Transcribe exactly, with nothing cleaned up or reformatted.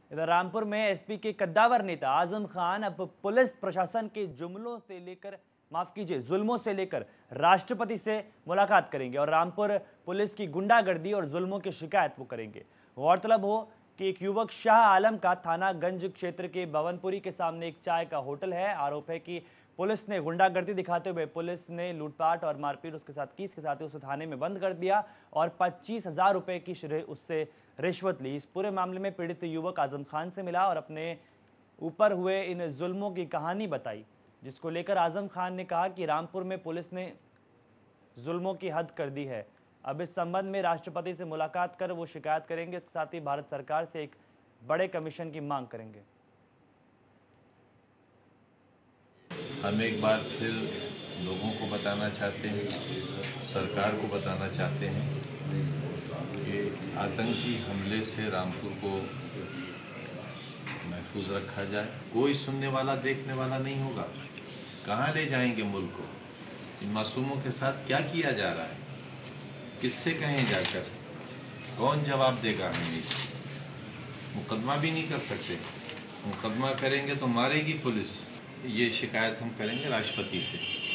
इधर रामपुर में एसपी के कद्दावर नेता आजम खान अब पुलिस प्रशासन के जुमलों से लेकर माफ कीजिए जुल्मों से लेकर राष्ट्रपति से मुलाकात करेंगे और रामपुर पुलिस की गुंडागर्दी और जुल्मों की शिकायत वो करेंगे। गौरतलब हो कि एक युवक शाह आलम का थानागंज क्षेत्र के भवनपुरी के सामने एक चाय का होटल है। आरोप है कि पुलिस ने गुंडागर्दी दिखाते हुए पुलिस ने लूटपाट और मारपीट उसके साथ की। इसके साथ ही उसे थाने में बंद कर दिया और पच्चीस हजार रुपए की उससे रिश्वत ली। इस पूरे मामले में पीड़ित युवक आजम खान से मिला और अपने ऊपर हुए इन जुल्मों की कहानी बताई, जिसको लेकर आजम खान ने कहा कि रामपुर में पुलिस ने जुल्मों की हद कर दी है। अब इस संबंध में राष्ट्रपति से मुलाकात कर वो शिकायत करेंगे। इसके साथ ही भारत सरकार से एक बड़े कमीशन की मांग करेंगे। हम एक बार फिर लोगों को बताना चाहते हैं, सरकार को बताना चाहते हैं कि आतंकी हमले से रामपुर को महफूज रखा जाए। कोई सुनने वाला देखने वाला नहीं होगा। कहाँ ले जाएंगे मुल्क को? इन मासूमों के साथ क्या किया जा रहा है? किससे कहें जाकर? कौन जवाब देगा हमें? इसे मुकदमा भी नहीं कर सकते। मुकदमा करेंगे तो मारेगी पुलिस। ये शिकायत हम करेंगे राष्ट्रपति से।